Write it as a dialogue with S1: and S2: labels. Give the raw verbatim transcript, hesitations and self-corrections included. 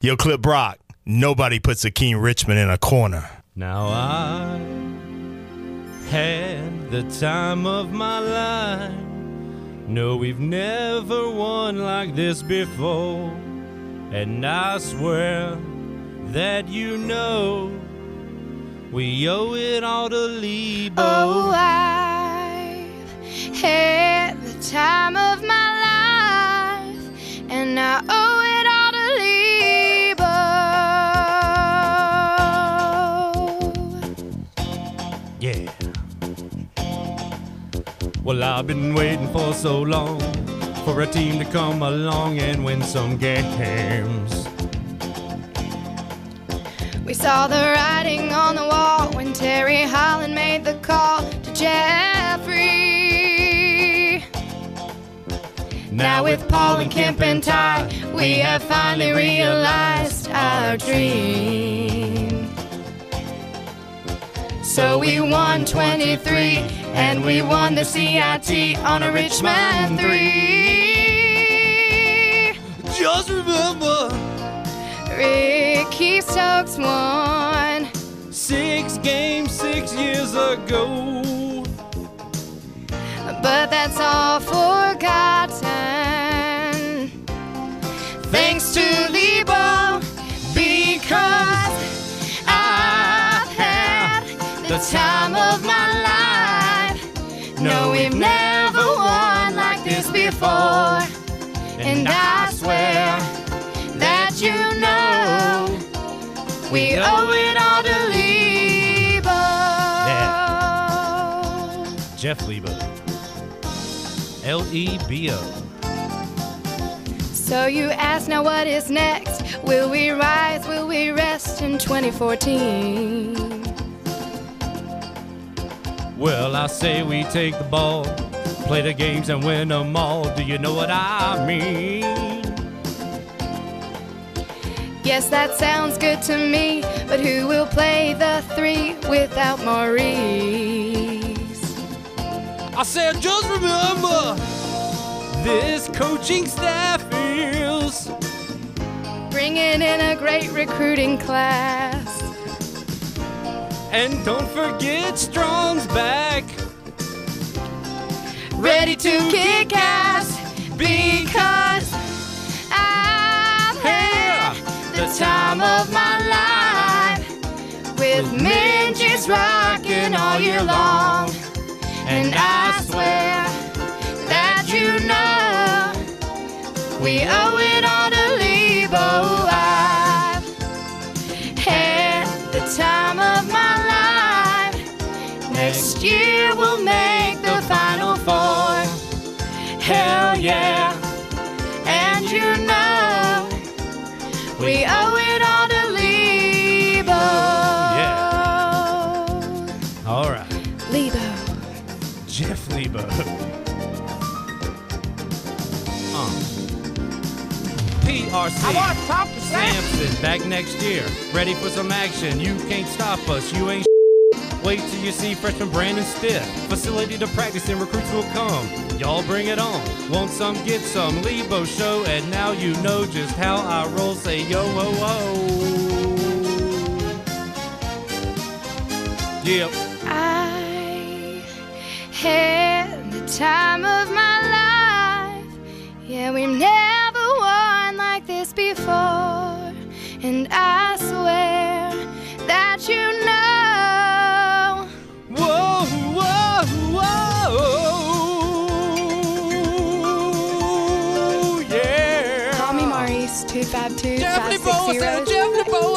S1: Yo, Clip Brock, nobody puts Akeem Richmond in a corner.
S2: Now I had the time of my life. No, we've never won like this before. And I swear that you know we owe it all to Lebo.
S3: Oh, I've had the time of my life, and I owe it all to Lebo.
S2: Yeah. Well, I've been waiting for so long for a team to come along and win some games.
S3: We saw the writing on the wall when Terry Holland made the call to Jeffrey. Now with Paul and Kemp and Ty, we have finally realized our dream. So we won twenty-three, and we won the C I T on a Richmond three.
S2: Just remember,
S3: Ricky Stokes won
S2: six games six years ago.
S3: But that's all forgotten, thanks to Lebo, because I've had the time of my life. No, we've never won like this before, and I swear that you know we owe it all to Lebo.
S2: Yeah. Jeff Lebo. L E B O.
S3: So you ask now, what is next? Will we rise, will we rest in twenty fourteen?
S2: Well, I say we take the ball, play the games and win them all. Do you know what I mean?
S3: Yes, that sounds good to me, but who will play the three without Maurice?
S2: I said, just remember, this coaching staff is
S3: bringing in a great recruiting class.
S2: And don't forget Strong's back,
S3: ready to kick ass, because I've had the time of my life, with men just rocking all year long. And I swear that you know we owe it all to Lebo. I've had the time of my life. Next year we'll make the Final Four. Hell yeah. And you know we owe it all to Lebo.
S2: Yeah. All right.
S3: Lebo.
S2: Jeff Lebo. uh. P R C.
S4: I want to talk to
S2: Samson back next year. Ready for some action. You can't stop us. You ain't wait till you see freshman Brandon Stiff. Facility to practice and recruits will come. Y'all bring it on. Want some, get some. Lebo show. And now you know just how I roll. Say yo, whoa, whoa. Yep.
S3: I had the time of my life. Yeah, we've never won like this before, and I swear that you know.
S2: Whoa, whoa, whoa, yeah.
S3: Call me Maurice, two five two,
S2: Jeff
S3: five
S2: Lebo,
S3: six
S2: I said
S3: zero.
S2: Jeff Lebo.